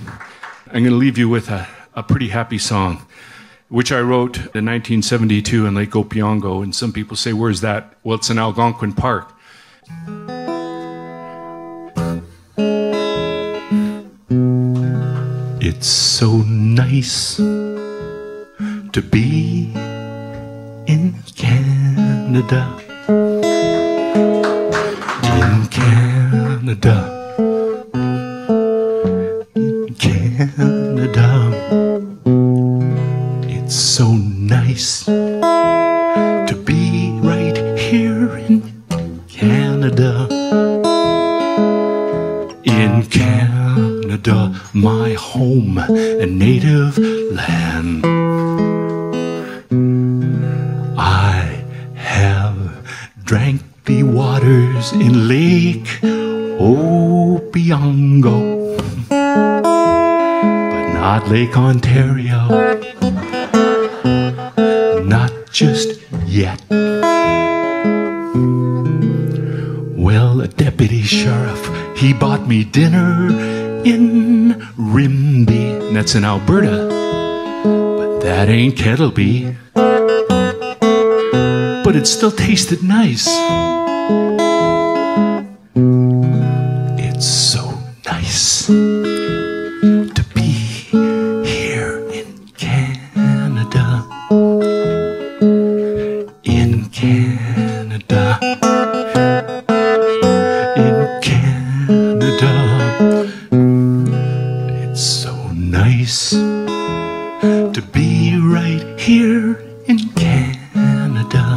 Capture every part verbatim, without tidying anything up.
I'm going to leave you with a, a pretty happy song, which I wrote in nineteen seventy-two in Lake Opiongo. And some people say, where's that? Well, it's in Algonquin Park. It's so nice to be in Canada. In Canada. In Canada. It's so nice to be right here in Canada. In Canada, my home and native land. I have drank the waters in Lake Opiongo, but not Lake Ontario, not just yet. Well, a deputy sheriff, he bought me dinner in Rimbey, and that's in Alberta, but that ain't Kettleby. But it still tasted nice. It's so nice to be here in Canada. In Canada. In Canada. It's so nice to be right here in Canada.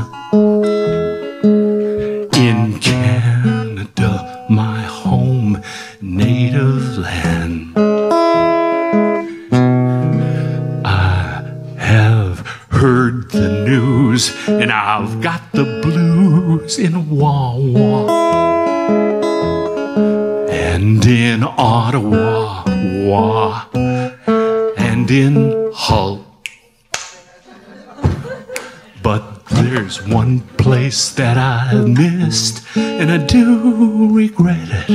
In Canada, my home, native land. I have heard the news, and I've got the blues in Wawa and in Ottawa, wah, and in Hull. But there's one place that I've missed, and I do regret it.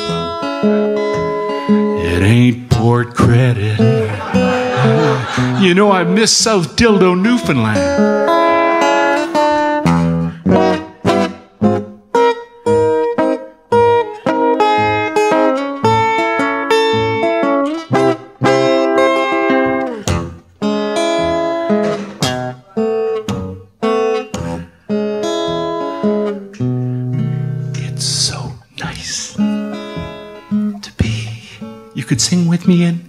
It ain't Port Credit. You know, I miss South Dildo, Newfoundland. You could sing with me in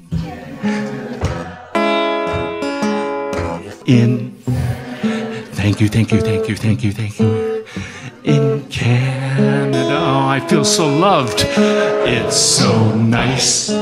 in thank you, thank you, thank you, thank you, thank you. In Canada, oh, I feel so loved. It's so nice